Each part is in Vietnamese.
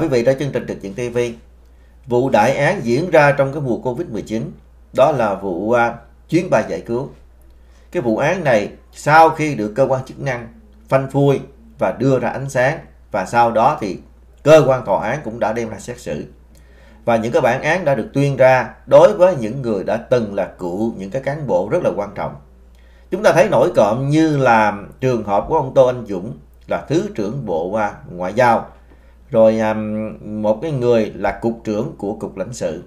Quý vị ra chương trình Trực Diện TV. Vụ đại án diễn ra trong cái mùa Covid-19 đó là vụ chuyến bay giải cứu. Cái vụ án này sau khi được cơ quan chức năng phanh phui và đưa ra ánh sáng, và sau đó thì cơ quan tòa án cũng đã đem ra xét xử. Và những cái bản án đã được tuyên ra đối với những người đã từng là cựu những cái cán bộ rất là quan trọng. Chúng ta thấy nổi cộm như là trường hợp của ông Tô Anh Dũng là Thứ trưởng Bộ Ngoại giao, rồi một cái người là Cục trưởng của Cục Lãnh sự,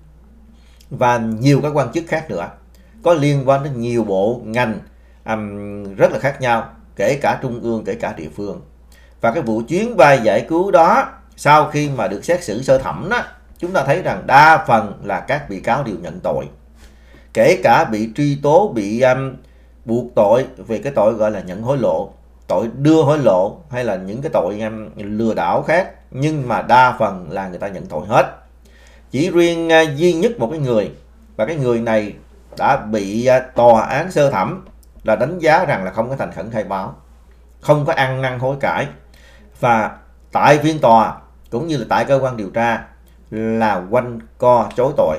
và nhiều các quan chức khác nữa, có liên quan đến nhiều bộ ngành rất là khác nhau, kể cả trung ương, kể cả địa phương. Và cái vụ chuyến bay giải cứu đó, sau khi mà được xét xử sơ thẩm đó, chúng ta thấy rằng đa phần là các bị cáo đều nhận tội, kể cả bị truy tố, bị buộc tội về cái tội gọi là nhận hối lộ, tội đưa hối lộ, hay là những cái tội lừa đảo khác, nhưng mà đa phần là người ta nhận tội hết. Chỉ riêng duy nhất một cái người, và cái người này đã bị tòa án sơ thẩm là đánh giá rằng là không có thành khẩn khai báo, không có ăn năn hối cải, và tại phiên tòa cũng như là tại cơ quan điều tra là quanh co chối tội.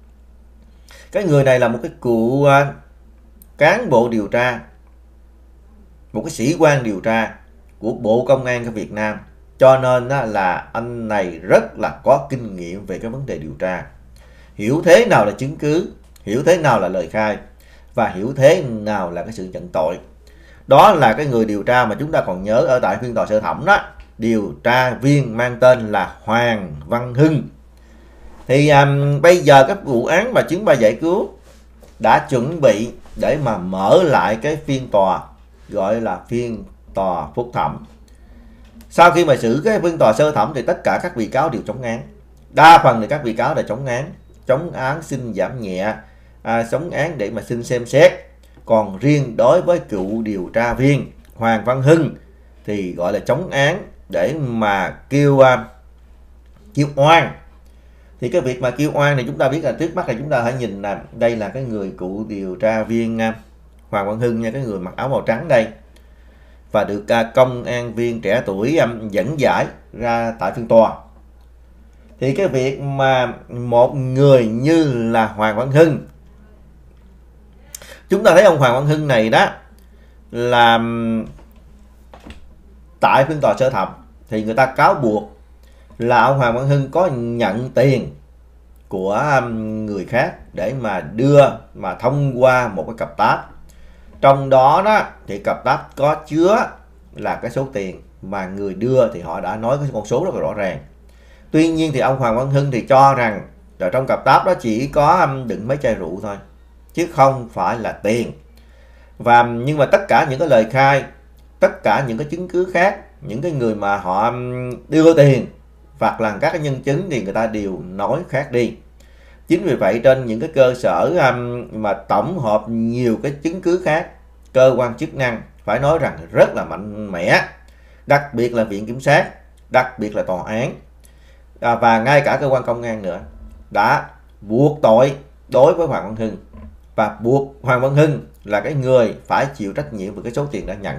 Cái người này là một cái cựu cán bộ điều tra, một cái sĩ quan điều tra của Bộ Công an của Việt Nam, cho nên là anh này rất là có kinh nghiệm về cái vấn đề điều tra, hiểu thế nào là chứng cứ, hiểu thế nào là lời khai, và hiểu thế nào là cái sự nhận tội. Đó là cái người điều tra mà chúng ta còn nhớ ở tại phiên tòa sơ thẩm đó, điều tra viên mang tên là Hoàng Văn Hưng. Thì bây giờ các vụ án mà chuyến bay giải cứu đã chuẩn bị để mà mở lại cái phiên tòa gọi là phiên tòa phúc thẩm. Sau khi mà xử cái phiên tòa sơ thẩm thì tất cả các bị cáo đều chống án. Đa phần thì các bị cáo là chống án xin giảm nhẹ, chống án để mà xin xem xét. Còn riêng đối với cựu điều tra viên Hoàng Văn Hưng thì gọi là chống án để mà kêu oan. Thì cái việc mà kêu oan thì chúng ta biết là trước mắt là chúng ta hãy nhìn là đây là cái người cựu điều tra viên Hoàng Văn Hưng nha, cái người mặc áo màu trắng đây, và được công an viên trẻ tuổi dẫn giải ra tại phiên tòa. Thì cái việc mà một người như là Hoàng Văn Hưng, chúng ta thấy ông Hoàng Văn Hưng này đó là tại phiên tòa sơ thẩm thì người ta cáo buộc là ông Hoàng Văn Hưng có nhận tiền của người khác để mà đưa mà thông qua một cái cặp táp. Trong đó thì cặp táp có chứa là cái số tiền mà người đưa thì họ đã nói cái con số rất là rõ ràng. Tuy nhiên thì ông Hoàng Văn Hưng thì cho rằng ở trong cặp táp đó chỉ có đựng mấy chai rượu thôi, chứ không phải là tiền. Và nhưng mà tất cả những cái lời khai, tất cả những cái chứng cứ khác, những cái người mà họ đưa tiền hoặc là các cái nhân chứng thì người ta đều nói khác đi. Chính vì vậy trên những cái cơ sở mà tổng hợp nhiều cái chứng cứ khác, cơ quan chức năng phải nói rằng rất là mạnh mẽ, đặc biệt là viện kiểm sát, đặc biệt là tòa án, và ngay cả cơ quan công an nữa, đã buộc tội đối với Hoàng Văn Hưng, và buộc Hoàng Văn Hưng là cái người phải chịu trách nhiệm về cái số tiền đã nhận,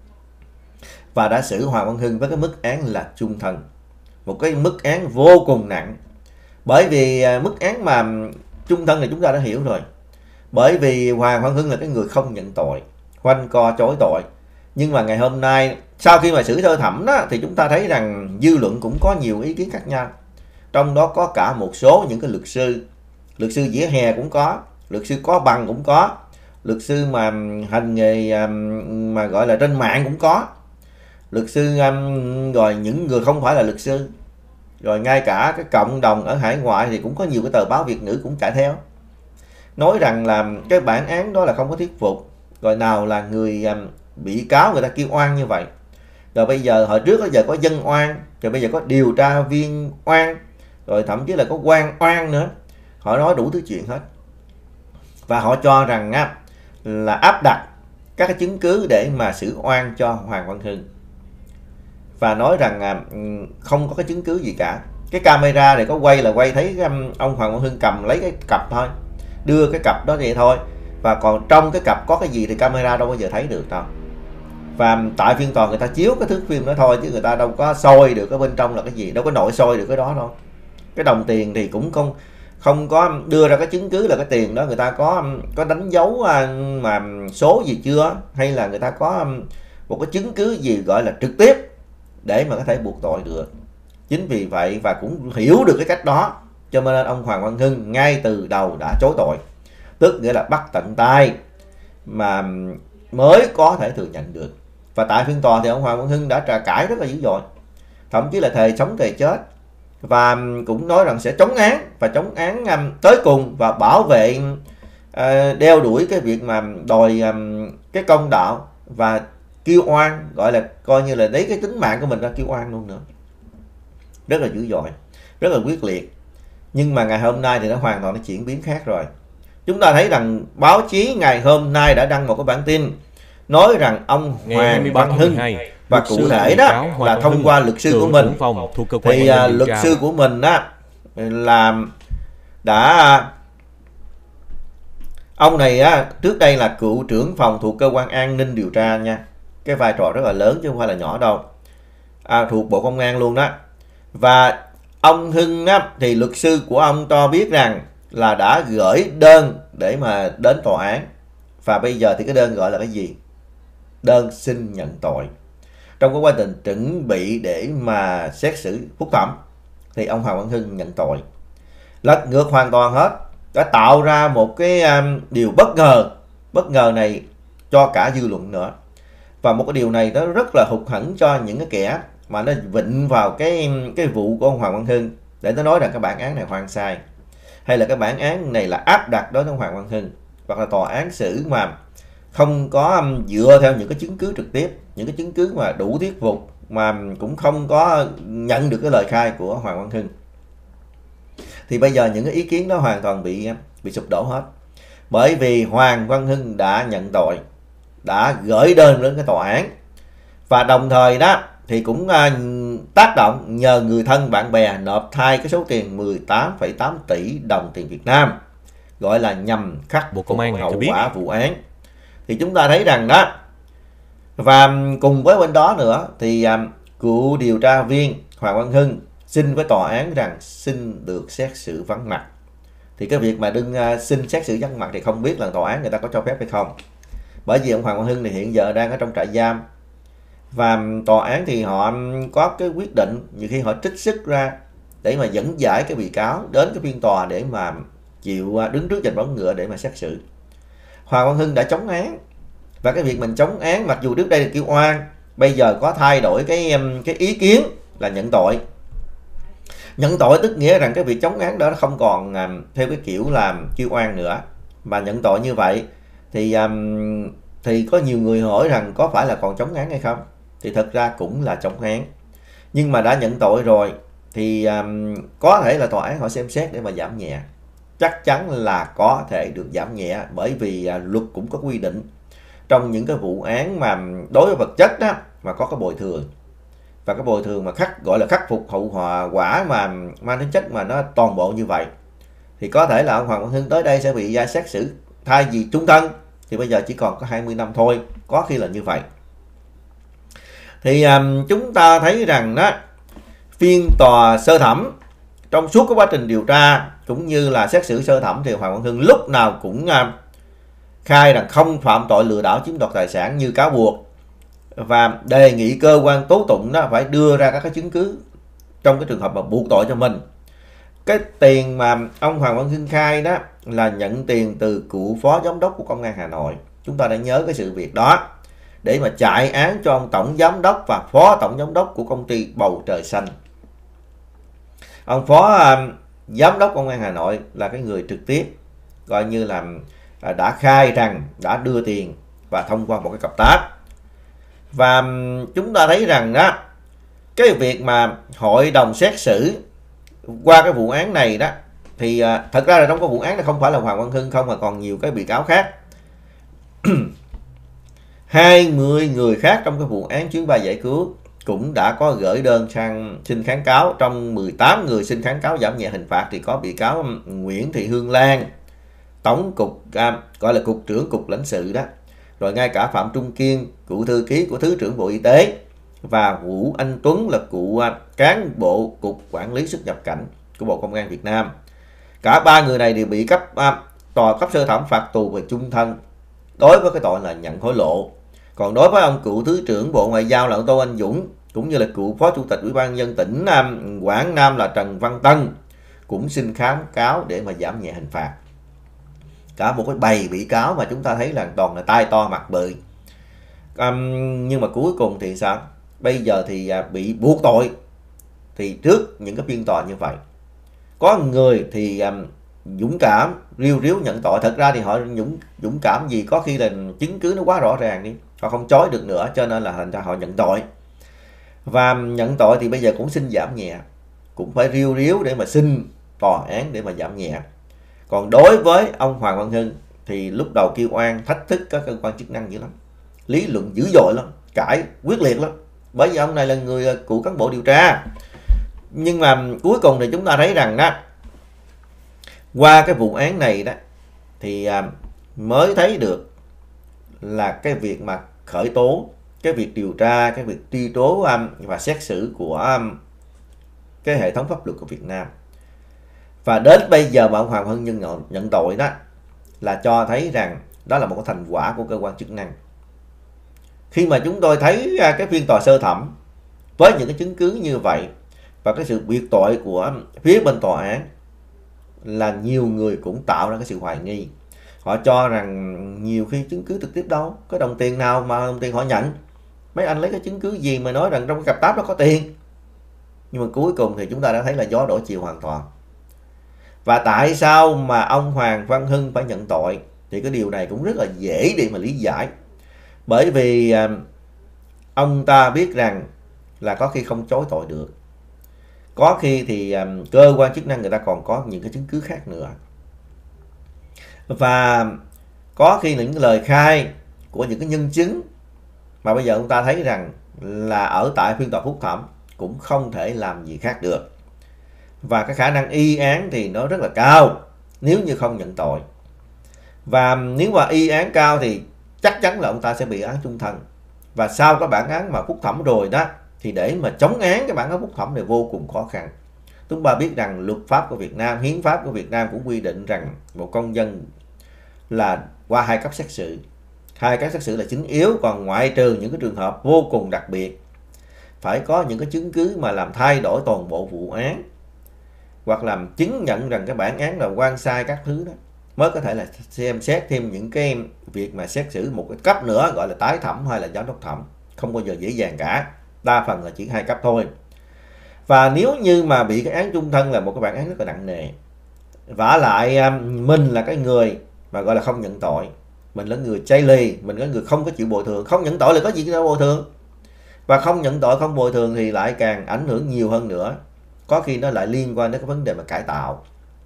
và đã xử Hoàng Văn Hưng với cái mức án là chung thân, một cái mức án vô cùng nặng. Bởi vì mức án mà chung thân này chúng ta đã hiểu rồi, bởi vì Hoàng Văn Hưng là cái người không nhận tội, quanh co chối tội. Nhưng mà ngày hôm nay sau khi mà xử sơ thẩm đó, thì chúng ta thấy rằng dư luận cũng có nhiều ý kiến khác nhau. Trong đó có cả một số những cái luật sư vỉa hè cũng có, luật sư có bằng cũng có, luật sư mà hành nghề mà gọi là trên mạng cũng có, luật sư rồi những người không phải là luật sư, rồi ngay cả cái cộng đồng ở hải ngoại thì cũng có nhiều cái tờ báo Việt ngữ cũng chạy theo, nói rằng là cái bản án đó là không có thuyết phục. Rồi nào là người bị cáo người ta kêu oan như vậy, rồi bây giờ hồi trước giờ có dân oan, rồi bây giờ có điều tra viên oan, rồi thậm chí là có quan oan nữa. Họ nói đủ thứ chuyện hết, và họ cho rằng là áp đặt các cái chứng cứ để mà xử oan cho Hoàng Văn Hưng, và nói rằng không có cái chứng cứ gì cả. Cái camera này có quay là quay thấy ông Hoàng Văn Hưng cầm lấy cái cặp thôi, đưa cái cặp đó vậy thôi, và còn trong cái cặp có cái gì thì camera đâu bao giờ thấy được đâu. Và tại phiên tòa người ta chiếu cái thước phim đó thôi, chứ người ta đâu có soi được cái bên trong là cái gì, đâu có nội soi được cái đó đâu. Cái đồng tiền thì cũng không có đưa ra cái chứng cứ là cái tiền đó người ta có đánh dấu mà số gì chưa, hay là người ta có một cái chứng cứ gì gọi là trực tiếp để mà có thể buộc tội được. Chính vì vậy, và cũng hiểu được cái cách đó, cho nên ông Hoàng Văn Hưng ngay từ đầu đã chối tội, tức nghĩa là bắt tận tay mà mới có thể thừa nhận được. Và tại phiên tòa thì ông Hoàng Văn Hưng đã cãi rất là dữ dội, thậm chí là thề sống thề chết, và cũng nói rằng sẽ chống án và chống án tới cùng, và bảo vệ đeo đuổi cái việc mà đòi cái công đạo, và kêu oan, gọi là coi như là lấy cái tính mạng của mình ra kêu oan luôn nữa. Rất là dữ dội, rất là quyết liệt. Nhưng mà ngày hôm nay thì nó hoàn toàn nó chuyển biến khác rồi. Chúng ta thấy rằng báo chí ngày hôm nay đã đăng một cái bản tin nói rằng ông Hoàng Văn Hưng, và cụ thể đó là thông qua luật sư của mình, thì luật sư của mình đó là ông này trước đây là cựu trưởng phòng thuộc cơ quan an ninh điều tra nha, cái vai trò rất là lớn chứ không phải là nhỏ đâu, thuộc Bộ Công an luôn đó. Và ông Hưng thì luật sư của ông cho biết rằng là đã gửi đơn để mà đến tòa án, và bây giờ thì cái đơn gọi là cái gì? Đơn xin nhận tội. Trong cái quá trình chuẩn bị để mà xét xử phúc thẩm thì ông Hoàng Văn Hưng nhận tội, lật ngược hoàn toàn hết, đã tạo ra một cái điều bất ngờ này cho cả dư luận nữa. Và một cái điều này nó rất là hụt hẫng cho những cái kẻ mà nó vịnh vào cái vụ của ông Hoàng Văn Hưng để nó nói rằng cái bản án này hoàn sai, hay là cái bản án này là áp đặt đối với ông Hoàng Văn Hưng, hoặc là tòa án xử mà không có dựa theo những cái chứng cứ trực tiếp, những cái chứng cứ mà đủ thuyết phục, mà cũng không có nhận được cái lời khai của Hoàng Văn Hưng. Thì bây giờ những cái ý kiến đó hoàn toàn bị sụp đổ hết, bởi vì Hoàng Văn Hưng đã nhận tội, đã gửi đơn đến cái tòa án, và đồng thời đó thì cũng tác động nhờ người thân bạn bè nộp thay cái số tiền 18,8 tỷ đồng tiền Việt Nam, gọi là nhằm khắc phục hậu quả vụ án. Thì chúng ta thấy rằng đó, và cùng với bên đó nữa thì cựu điều tra viên Hoàng Văn Hưng xin với tòa án rằng xin được xét xử vắng mặt. Thì cái việc mà xin xét xử vắng mặt thì không biết là tòa án người ta có cho phép hay không, bởi vì ông Hoàng Văn Hưng thì hiện giờ đang ở trong trại giam, và tòa án thì họ có cái quyết định nhiều khi họ trích xuất ra để mà dẫn giải cái bị cáo đến cái phiên tòa để mà chịu đứng trước giành bóng ngựa để mà xét xử. Hoàng Văn Hưng đã chống án, và cái việc mình chống án mặc dù trước đây là kêu oan, bây giờ có thay đổi cái ý kiến là nhận tội. Nhận tội tức nghĩa rằng cái việc chống án đó nó không còn theo cái kiểu là kêu oan nữa, mà nhận tội như vậy thì có nhiều người hỏi rằng có phải là còn chống án hay không, thì thật ra cũng là chống án, nhưng mà đã nhận tội rồi thì có thể là tòa án họ xem xét để mà giảm nhẹ. Chắc chắn là có thể được giảm nhẹ, bởi vì luật cũng có quy định trong những cái vụ án mà đối với vật chất đó mà có cái bồi thường, và cái bồi thường mà gọi là khắc phục hậu quả mà mang tính chất mà nó toàn bộ như vậy, thì có thể là ông Hoàng Văn Hưng tới đây sẽ bị ra xét xử thay vì chung thân thì bây giờ chỉ còn có 20 năm thôi, có khi là như vậy. Thì chúng ta thấy rằng đó, phiên tòa sơ thẩm trong suốt cái quá trình điều tra cũng như là xét xử sơ thẩm thì Hoàng Văn Hưng lúc nào cũng khai rằng không phạm tội lừa đảo chiếm đoạt tài sản như cáo buộc, và đề nghị cơ quan tố tụng đó phải đưa ra các cái chứng cứ trong cái trường hợp mà buộc tội cho mình. Cái tiền mà ông Hoàng Văn Hưng khai đó là nhận tiền từ cựu phó giám đốc của Công an Hà Nội. Chúng ta đã nhớ cái sự việc đó, để mà chạy án cho ông tổng giám đốc và phó tổng giám đốc của công ty Bầu Trời Xanh. Ông phó giám đốc Công an Hà Nội là cái người trực tiếp coi như là đã khai rằng đã đưa tiền và thông qua một cái cộng tác. Và chúng ta thấy rằng đó, cái việc mà hội đồng xét xử qua cái vụ án này đó, thì thật ra là trong cái vụ án này không phải là Hoàng Văn Hưng không, mà còn nhiều cái bị cáo khác. 20 người khác trong cái vụ án chuyến bay giải cứu cũng đã có gửi đơn sang xin kháng cáo. Trong 18 người xin kháng cáo giảm nhẹ hình phạt thì có bị cáo Nguyễn Thị Hương Lan, tổng cục gọi là cục trưởng cục lãnh sự đó, rồi ngay cả Phạm Trung Kiên, cựu thư ký của Thứ trưởng Bộ Y tế, và Vũ Anh Tuấn là cựu cán bộ Cục Quản lý xuất nhập cảnh của Bộ Công an Việt Nam. Cả ba người này đều bị tòa cấp sơ thẩm phạt tù về chung thân đối với cái tội là nhận hối lộ. Còn đối với ông cựu Thứ trưởng Bộ Ngoại giao là ông Tô Anh Dũng, cũng như là cựu Phó Chủ tịch Ủy ban nhân dân tỉnh Quảng Nam là Trần Văn Tân, cũng xin kháng cáo để mà giảm nhẹ hình phạt. Cả một cái bầy bị cáo mà chúng ta thấy là toàn là tai to mặt bự. Nhưng mà cuối cùng thì sao? Bây giờ thì bị buộc tội. Thì trước những cái phiên tòa như vậy, có người thì dũng cảm riu riu nhận tội. Thật ra thì họ dũng cảm gì, có khi là chứng cứ nó quá rõ ràng đi, họ không chối được nữa, cho nên là thành ra họ nhận tội. Và nhận tội thì bây giờ cũng xin giảm nhẹ, cũng phải riu riu để mà xin tòa án để mà giảm nhẹ. Còn đối với ông Hoàng Văn Hưng thì lúc đầu kêu oan thách thức các cơ quan chức năng dữ lắm, lý luận dữ dội lắm, cãi quyết liệt lắm, bởi vì ông này là người cựu cán bộ điều tra. Nhưng mà cuối cùng thì chúng ta thấy rằng đó, qua cái vụ án này đó thì mới thấy được là cái việc mà khởi tố, cái việc điều tra, cái việc truy tố và xét xử của cái hệ thống pháp luật của Việt Nam. Và đến bây giờ mà ông Hoàng Văn Hưng nhận tội đó là cho thấy rằng đó là một cái thành quả của cơ quan chức năng. Khi mà chúng tôi thấy cái phiên tòa sơ thẩm với những cái chứng cứ như vậy và cái sự buộc tội của phía bên tòa án, là nhiều người cũng tạo ra cái sự hoài nghi. Họ cho rằng nhiều khi chứng cứ trực tiếp đâu, cái đồng tiền nào mà đồng tiền họ nhận, mấy anh lấy cái chứng cứ gì mà nói rằng trong cái cặp táp đó có tiền. Nhưng mà cuối cùng thì chúng ta đã thấy là gió đổi chiều hoàn toàn. Và tại sao mà ông Hoàng Văn Hưng phải nhận tội thì cái điều này cũng rất là dễ để mà lý giải. Bởi vì ông ta biết rằng là có khi không chối tội được, có khi thì cơ quan chức năng người ta còn có những cái chứng cứ khác nữa. Và có khi những lời khai của những cái nhân chứng mà bây giờ ông ta thấy rằng là ở tại phiên tòa phúc thẩm cũng không thể làm gì khác được. Và cái khả năng y án thì nó rất là cao nếu như không nhận tội. Và nếu mà y án cao thì chắc chắn là ông ta sẽ bị án chung thân. Và sau cái bản án mà phúc thẩm rồi đó, thì để mà chống án cái bản án phúc thẩm này vô cùng khó khăn. Chúng ta biết rằng luật pháp của Việt Nam, hiến pháp của Việt Nam cũng quy định rằng một công dân là qua 2 cấp xét xử. 2 cấp xét xử là chính yếu, còn ngoại trừ những cái trường hợp vô cùng đặc biệt, phải có những cái chứng cứ mà làm thay đổi toàn bộ vụ án, hoặc làm chứng nhận rằng cái bản án là oan sai các thứ đó, mới có thể là xem xét thêm những cái việc mà xét xử một cái cấp nữa, gọi là tái thẩm hay là giám đốc thẩm. Không bao giờ dễ dàng cả, đa phần là chỉ 2 cấp thôi. Và nếu như mà bị cái án chung thân là một cái bản án rất là nặng nề, vả lại mình là cái người mà gọi là không nhận tội, mình là người chây lì, mình là người không có chịu bồi thường. Không nhận tội là có gì đâu bồi thường, và không nhận tội không bồi thường thì lại càng ảnh hưởng nhiều hơn nữa. Có khi nó lại liên quan đến cái vấn đề mà cải tạo.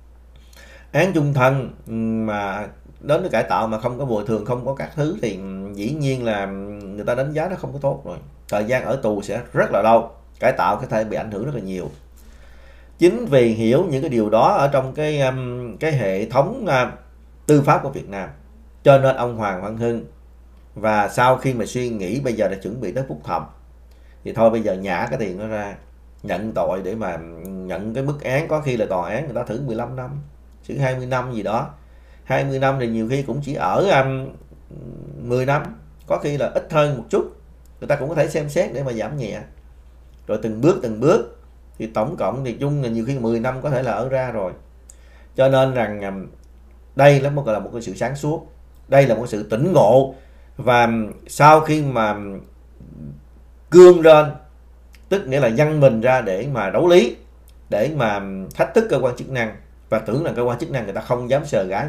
Án chung thân mà đến với cải tạo mà không có bồi thường, không có các thứ thì dĩ nhiên là người ta đánh giá nó không có tốt rồi. Thời gian ở tù sẽ rất là lâu, cải tạo có thể bị ảnh hưởng rất là nhiều. Chính vì hiểu những cái điều đó ở trong cái hệ thống tư pháp của Việt Nam, cho nên ông Hoàng Văn Hưng và sau khi mà suy nghĩ bây giờ đã chuẩn bị tới phúc thẩm, thì thôi bây giờ nhả cái tiền nó ra, nhận tội để mà nhận cái mức án. Có khi là tòa án người ta thử 15 năm, xử 20 năm gì đó. 20 năm thì nhiều khi cũng chỉ ở 10 năm, có khi là ít hơn một chút, người ta cũng có thể xem xét để mà giảm nhẹ. Rồi từng bước thì tổng cộng thì chung là nhiều khi 10 năm có thể là ở ra rồi. Cho nên rằng đây là một cái sự sáng suốt, đây là một sự tỉnh ngộ. Và sau khi mà cương lên, tức nghĩa là dâng mình ra để mà đấu lý, để mà thách thức cơ quan chức năng, và tưởng là cơ quan chức năng người ta không dám sờ gái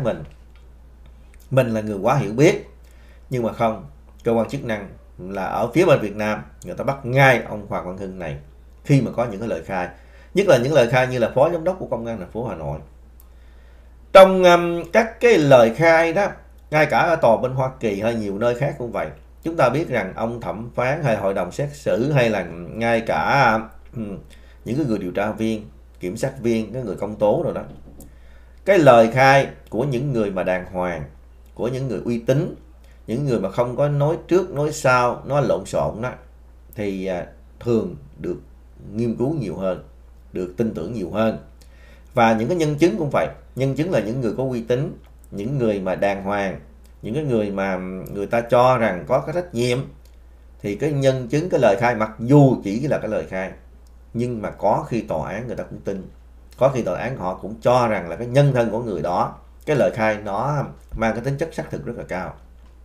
mình là người quá hiểu biết. Nhưng mà không, cơ quan chức năng là ở phía bên Việt Nam, người ta bắt ngay ông Hoàng Văn Hưng này khi mà có những cái lời khai, nhất là những lời khai như là phó giám đốc của công an thành phố Hà Nội. Trong các cái lời khai đó, ngay cả ở tòa bên Hoa Kỳ hay nhiều nơi khác cũng vậy, chúng ta biết rằng ông thẩm phán hay hội đồng xét xử, hay là ngay cả những cái người điều tra viên, kiểm sát viên, cái người công tố rồi đó, cái lời khai của những người mà đàng hoàng, của những người uy tín, những người mà không có nói trước nói sau, nói lộn xộn đó, thì thường được nghiên cứu nhiều hơn, được tin tưởng nhiều hơn. Và những cái nhân chứng cũng vậy, nhân chứng là những người có uy tín, những người mà đàng hoàng, những cái người mà người ta cho rằng có cái trách nhiệm, thì cái nhân chứng, cái lời khai mặc dù chỉ là cái lời khai, nhưng mà có khi tòa án người ta cũng tin, có khi tòa án họ cũng cho rằng là cái nhân thân của người đó, cái lời khai nó mang cái tính chất xác thực rất là cao.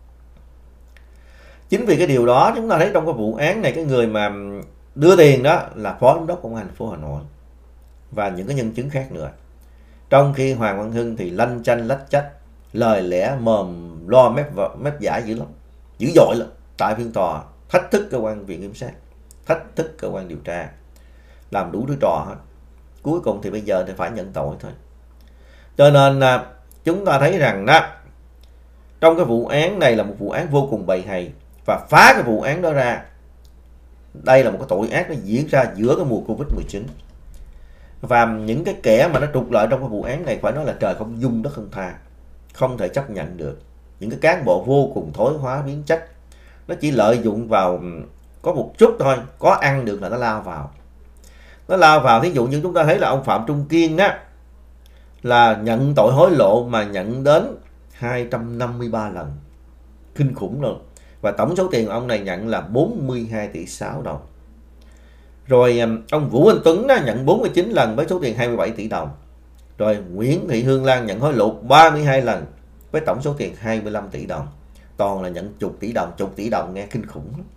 Chính vì cái điều đó chúng ta thấy trong cái vụ án này, cái người mà đưa tiền đó là phó giám đốc công an thành phố Hà Nội và những cái nhân chứng khác nữa. Trong khi Hoàng Văn Hưng thì lanh chanh lách chách, lời lẽ mồm lo mép giải dữ lắm, dữ dội lắm. Tại phiên tòa thách thức cơ quan viện kiểm sát, thách thức cơ quan điều tra, làm đủ thứ trò hết. Cuối cùng thì bây giờ thì phải nhận tội thôi. Cho nên chúng ta thấy rằng đó, trong cái vụ án này là một vụ án vô cùng bầy hầy, và phá cái vụ án đó ra, đây là một cái tội ác nó diễn ra giữa cái mùa Covid-19. Và những cái kẻ mà nó trục lợi trong cái vụ án này phải nói là trời không dung đất không tha, không thể chấp nhận được. Những cái cán bộ vô cùng thối hóa biến chất, nó chỉ lợi dụng vào có một chút thôi, có ăn được là nó lao vào. Nó lao vào, thí dụ như chúng ta thấy là ông Phạm Trung Kiên á, là nhận tội hối lộ mà nhận đến 253 lần. Kinh khủng luôn. Và tổng số tiền ông này nhận là 42 tỷ 6 đồng. Rồi ông Vũ Anh Tuấn đó, nhận 49 lần với số tiền 27 tỷ đồng. Rồi Nguyễn Thị Hương Lan nhận hối lộ 32 lần với tổng số tiền 25 tỷ đồng. Toàn là nhận chục tỷ đồng, nghe kinh khủng lắm.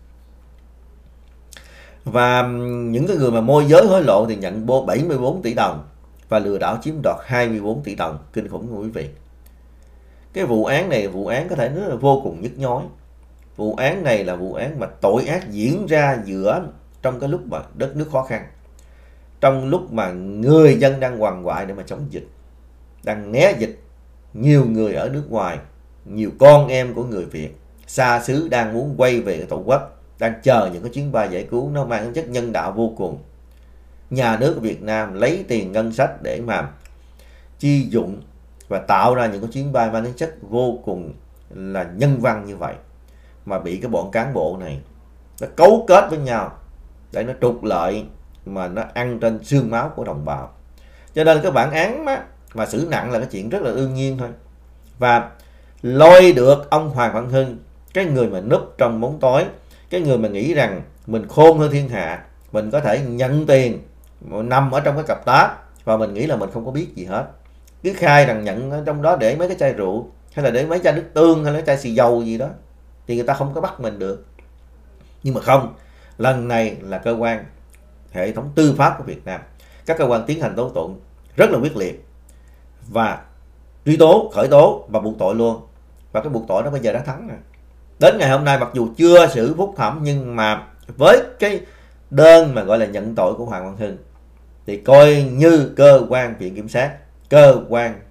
Và những cái người mà môi giới hối lộ thì nhận 74 tỷ đồng và lừa đảo chiếm đoạt 24 tỷ đồng, kinh khủng quý vị. Cái vụ án này, vụ án có thể nói là vô cùng nhức nhối. Vụ án này là vụ án mà tội ác diễn ra trong cái lúc mà đất nước khó khăn, trong lúc mà người dân đang quằn quại để mà chống dịch, đang né dịch. Nhiều người ở nước ngoài, nhiều con em của người Việt xa xứ đang muốn quay về tổ quốc, đang chờ những cái chuyến bay giải cứu, nó mang tính chất nhân đạo vô cùng. Nhà nước của Việt Nam lấy tiền ngân sách để mà chi dụng và tạo ra những cái chuyến bay mang tính chất vô cùng là nhân văn như vậy, mà bị cái bọn cán bộ này nó cấu kết với nhau để nó trục lợi, mà nó ăn trên xương máu của đồng bào. Cho nên cái bản án mà xử nặng là cái chuyện rất là đương nhiên thôi. Và lôi được ông Hoàng Văn Hưng, cái người mà núp trong bóng tối, cái người mà nghĩ rằng mình khôn hơn thiên hạ, mình có thể nhận tiền nằm ở trong cái cặp tá, và mình nghĩ là mình không có biết gì hết, cứ khai rằng nhận ở trong đó để mấy cái chai rượu, hay là để mấy chai nước tương, hay là chai xì dầu gì đó, thì người ta không có bắt mình được. Nhưng mà không, lần này là cơ quan hệ thống tư pháp của Việt Nam, các cơ quan tiến hành tố tụng rất là quyết liệt và truy tố, khởi tố và buộc tội luôn. Và cái buộc tội đó bây giờ đã thắng rồi. Đến ngày hôm nay mặc dù chưa xử phúc thẩm, nhưng mà với cái đơn mà gọi là nhận tội của Hoàng Văn Hưng thì coi như cơ quan viện kiểm sát, cơ quan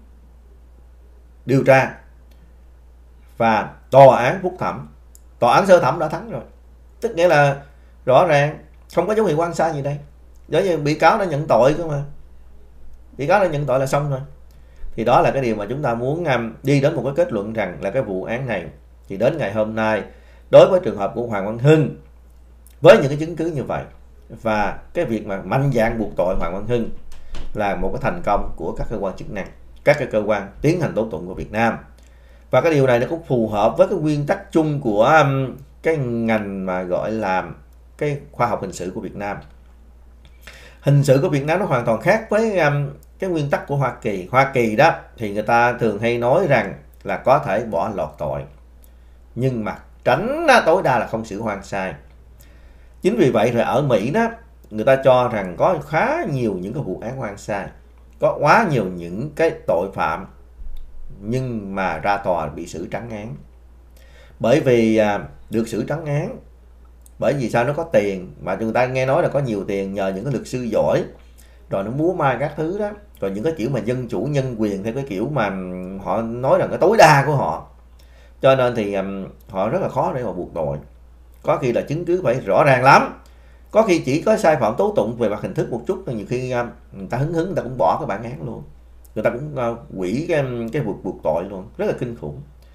điều tra và tòa án phúc thẩm, tòa án sơ thẩm đã thắng rồi. Tức nghĩa là rõ ràng không có dấu hiệu oan sai gì đây. Giống như bị cáo đã nhận tội cơ mà, bị cáo đã nhận tội là xong rồi. Thì đó là cái điều mà chúng ta muốn đi đến một cái kết luận rằng là cái vụ án này thì đến ngày hôm nay, đối với trường hợp của Hoàng Văn Hưng, với những cái chứng cứ như vậy và cái việc mà mạnh dạn buộc tội Hoàng Văn Hưng là một cái thành công của các cơ quan chức năng, các cái cơ quan tiến hành tố tụng của Việt Nam. Và cái điều này nó cũng phù hợp với cái nguyên tắc chung của cái ngành mà gọi là cái khoa học hình sự của Việt Nam. Hình sự của Việt Nam nó hoàn toàn khác với cái nguyên tắc của Hoa Kỳ. Hoa Kỳ đó thì người ta thường hay nói rằng là có thể bỏ lọt tội, nhưng mà tránh tối đa là không xử oan sai. Chính vì vậy rồi ở Mỹ đó, người ta cho rằng có khá nhiều những cái vụ án oan sai, có quá nhiều những cái tội phạm nhưng mà ra tòa bị xử trắng án. Bởi vì được xử trắng án, bởi vì sao? Nó có tiền, mà người ta nghe nói là có nhiều tiền nhờ những cái luật sư giỏi, rồi nó múa mai các thứ đó, rồi những cái kiểu mà dân chủ nhân quyền theo cái kiểu mà họ nói là cái tối đa của họ. Cho nên thì họ rất là khó để mà buộc tội. Có khi là chứng cứ phải rõ ràng lắm, có khi chỉ có sai phạm tố tụng về mặt hình thức một chút thôi, nhiều khi người ta hứng người ta cũng bỏ cái bản án luôn, người ta cũng hủy cái buộc tội luôn, rất là kinh khủng.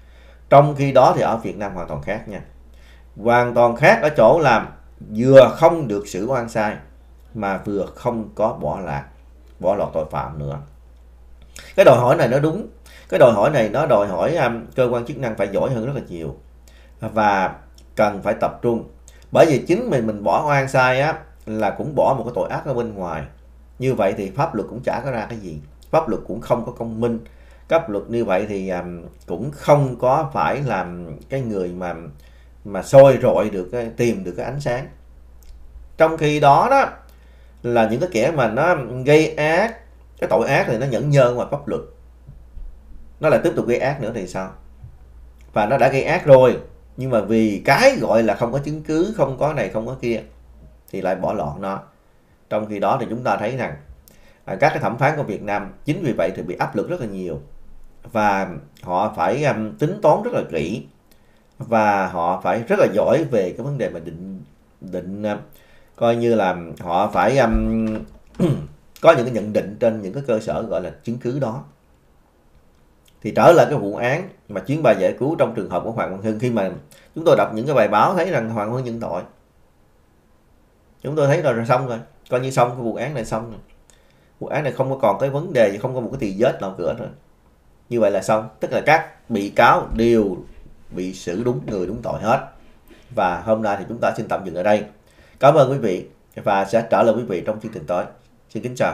Trong khi đó thì ở Việt Nam hoàn toàn khác nha. Hoàn toàn khác ở chỗ làm vừa không được xử oan sai mà vừa không có bỏ lọt tội phạm nữa. Cái đòi hỏi này nó đúng. Cái đòi hỏi này nó đòi hỏi cơ quan chức năng phải giỏi hơn rất là nhiều và cần phải tập trung. Bởi vì chính mình bỏ oan sai á là cũng bỏ một cái tội ác ở bên ngoài. Như vậy thì pháp luật cũng chả có ra cái gì. Pháp luật cũng không có công minh. Pháp luật như vậy thì cũng không có phải làm cái người mà soi rọi được, tìm được cái ánh sáng. Trong khi đó đó là những cái kẻ mà nó gây ác, cái tội ác thì nó nhẫn nhơ ngoài pháp luật, nó lại tiếp tục gây ác nữa thì sao? Và nó đã gây ác rồi, nhưng mà vì cái gọi là không có chứng cứ, không có này không có kia thì lại bỏ lọt nó. Trong khi đó thì chúng ta thấy rằng các cái thẩm phán của Việt Nam chính vì vậy thì bị áp lực rất là nhiều, và họ phải tính toán rất là kỹ, và họ phải rất là giỏi về cái vấn đề mà định coi như là họ phải có những cái nhận định trên những cái cơ sở gọi là chứng cứ đó. Thì trở lại cái vụ án mà chuyến bay giải cứu trong trường hợp của Hoàng Văn Hưng, khi mà chúng tôi đọc những cái bài báo thấy rằng Hoàng Văn Hưng nhận tội, chúng tôi thấy rồi xong rồi, coi như xong cái vụ án này, xong rồi. Vụ án này không có còn cái vấn đề, không có một cái tì vết nào cửa nữa. Như vậy là xong, tức là các bị cáo đều bị xử đúng người đúng tội hết. Và hôm nay thì chúng ta xin tạm dừng ở đây. Cảm ơn quý vị và sẽ trở lại quý vị trong chương trình tới. Xin kính chào.